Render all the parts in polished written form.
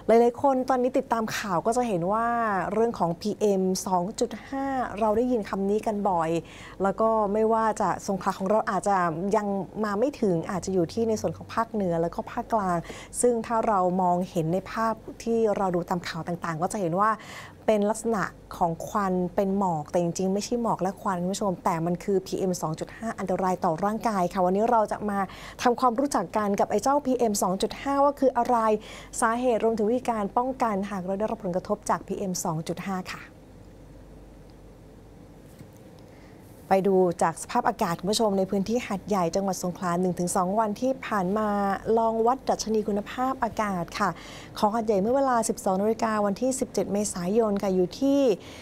หลายๆคนตอนนี้ติดตามข่าวก็จะเห็นว่าเรื่องของ PM 2.5 เราได้ยินคำนี้กันบ่อยแล้วก็ไม่ว่าจะสงขลาของเราอาจจะยังมาไม่ถึงอาจจะอยู่ที่ในส่วนของภาคเหนือแล้วก็ภาคกลางซึ่งถ้าเรามองเห็นในภาพที่เราดูตามข่าวต่างๆก็จะเห็นว่าเป็นลักษณะของควันเป็นหมอกแต่จริงๆไม่ใช่หมอกและควันคุณผู้ชมแต่มันคือ PM 2.5 อันตรายต่อร่างกายค่ะวันนี้เราจะมาทำความรู้จักกันกับไอ้เจ้า PM 2.5 ว่าคืออะไรสาเหตุรวมถึงวิธีการป้องกันหากเราได้รับผลกระทบจาก PM 2.5 ค่ะไปดูจากสภาพอากาศคุณผู้ชมในพื้นที่หาดใหญ่จังหวัดสงขลา 1-2 วันที่ผ่านมาลองวัดดัชนีคุณภาพอากาศค่ะของหาดใหญ่เมื่อเวลา 12 นาฬิกาวันที่ 17 เมษายนค่ะอยู่ที่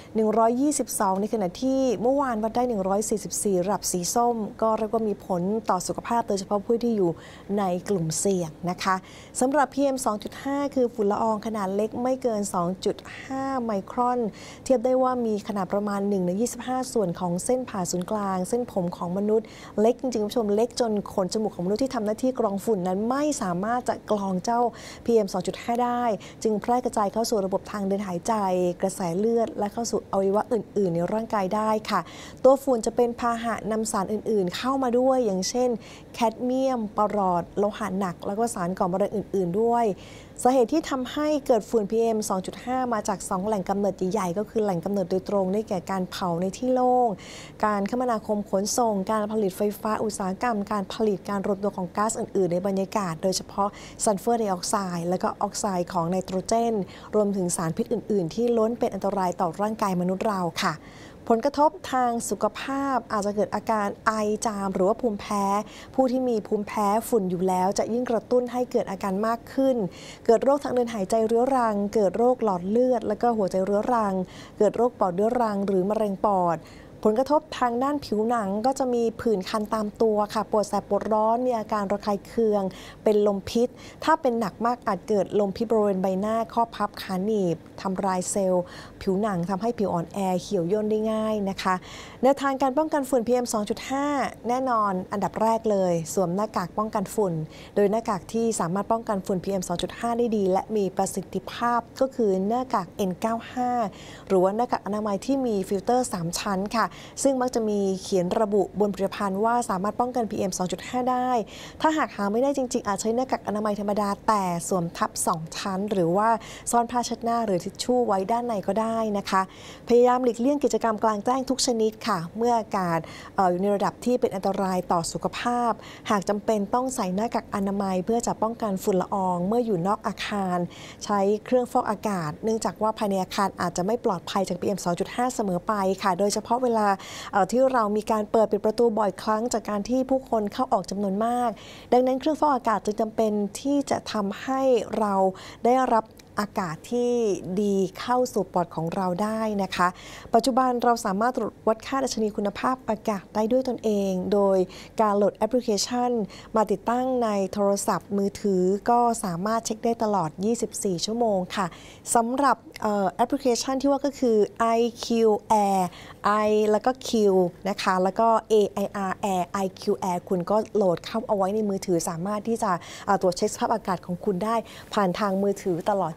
122 ในขณะที่เมื่อวานวัดได้ 144 ระดับสีส้มก็เรียกว่ามีผลต่อสุขภาพโดยเฉพาะผู้ที่อยู่ในกลุ่มเสี่ยงนะคะสำหรับ PM 2.5 คือฝุ่นละอองขนาดเล็กไม่เกิน 2.5 ไมครอนเทียบได้ว่ามีขนาดประมาณ 1 ใน 25 ส่วนของเส้นผ่าศูนย์กลางเส้นผมของมนุษย์เล็กจริงๆคุณผู้ชมเล็กจนขนจมูกของมนุษย์ที่ทำหน้าที่กรองฝุ่นนั้นไม่สามารถจะกรองเจ้า PM 2.5 ได้จึงแพร่กระจายเข้าสู่ระบบทางเดินหายใจกระแสเลือดและเข้าสู่อวัยวะอื่นๆในร่างกายได้ค่ะตัวฝุ่นจะเป็นพาหะนำสารอื่นๆเข้ามาด้วยอย่างเช่นแคดเมียมปรอดโลหะหนักแล้วก็สารก่อมะเร็งอื่นๆด้วยสาเหตุที่ทำให้เกิดฝุ่น PM 2.5 มาจาก 2 แหล่งกำเนิดใหญ่ๆก็คือแหล่งกำเนิดโดยตรงได้แก่การเผาในที่โล่งการคมนาคมขนส่งการผลิตไฟฟ้าอุตสาหกรรมการผลิตการรวมตัวของก๊าซอื่นๆในบรรยากาศโดยเฉพาะซัลเฟอร์ไดออกไซด์และก็ออกไซด์ของไนโตรเจนรวมถึงสารพิษอื่นๆที่ล้วนเป็นอันตรายต่อร่างกายมนุษย์เราค่ะผลกระทบทางสุขภาพอาจจะเกิดอาการไอจามหรือว่าภูมิแพ้ผู้ที่มีภูมิแพ้ฝุ่นอยู่แล้วจะยิ่งกระตุ้นให้เกิดอาการมากขึ้นเกิดโรคทางเดินหายใจเรื้อรังเกิดโรคหลอดเลือดและก็หัวใจเรื้อรังเกิดโรคปอดเรื้อรังหรือมะเร็งปอดผลกระทบทางด้านผิวหนังก็จะมีผื่นคันตามตัวค่ะปวดแสบปวดร้อนมีอาการระคายเคืองเป็นลมพิษถ้าเป็นหนักมากอาจเกิดลมพิษบริเวณใบหน้าข้อพับขาหนีบทำลายเซลล์ผิวหนังทำให้ผิวอ่อนแอเหี่ยวย่นได้ง่ายนะคะแนวทางการป้องกันฝุ่น PM 2.5 แน่นอนอันดับแรกเลยสวมหน้ากากป้องกันฝุ่นโดยหน้ากากที่สามารถป้องกันฝุ่น PM 2.5 ได้ดีและมีประสิทธิภาพก็คือหน้ากาก N95 หรือว่าหน้ากากอนามัยที่มีฟิลเตอร์3ชั้นค่ะซึ่งมักจะมีเขียนระบุบนผลิตภัณฑ์ว่าสามารถป้องกัน PM 2.5 ได้ถ้าหากหาไม่ได้จริงๆอาจใช้หน้ากากอนามัยธรรมดาแต่สวมทับ2ชั้นหรือว่าซ่อนผ้าเช็ดหน้าหรือทิชชู่ไว้ด้านในก็ได้นะคะพยายามหลีกเลี่ยงกิจกรรมกลางแจ้งทุกชนิดค่ะเมื่ออากาศอยู่ในระดับที่เป็นอันตรายต่อสุขภาพหากจำเป็นต้องใส่หน้ากากอนามัยเพื่อจะป้องกันฝุ่นละอองเมื่ออยู่นอกอาคารใช้เครื่องฟอกอากาศเนื่องจากว่าภายในอาคารอาจจะไม่ปลอดภัยจาก PM 2.5 เสมอไปค่ะโดยเฉพาะเวลาที่เรามีการเปิดปิดประตูบ่อยครั้งจากการที่ผู้คนเข้าออกจำนวนมากดังนั้นเครื่องฟอกอากาศจึงจำเป็นที่จะทำให้เราได้รับอากาศที่ดีเข้าสู่ปอดของเราได้นะคะปัจจุบันเราสามารถตรวจวัดค่าดัชนีคุณภาพอากาศได้ด้วยตนเองโดยการโหลดแอปพลิเคชันมาติดตั้งในโทรศัพท์มือถือก็สามารถเช็คได้ตลอด 24 ชั่วโมงค่ะสำหรับแอปพลิเคชันที่ว่าก็คือ IQ Air I แล้วก็ Q นะคะแล้วก็ AIR Air IQ Air คุณก็โหลดเข้าเอาไว้ในมือถือสามารถที่จะตรวจเช็คสภาพอากาศของคุณได้ผ่านทางมือถือตลอด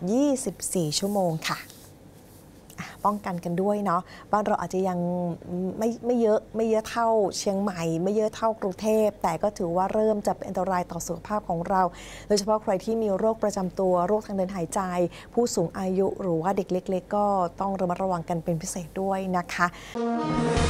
24 ชั่วโมงค่ะป้องกันกันด้วยเนาะบ้านเราอาจจะยังไม่เยอะเท่าเชียงใหม่ไม่เยอะเท่ากรุงเทพแต่ก็ถือว่าเริ่มจะเป็นอันตรายต่อสุขภาพของเราโดยเฉพาะใครที่มีโรคประจำตัวโรคทางเดินหายใจผู้สูงอายุหรือว่าเด็กเล็กๆก็ต้องระมัดระวังกันเป็นพิเศษด้วยนะคะ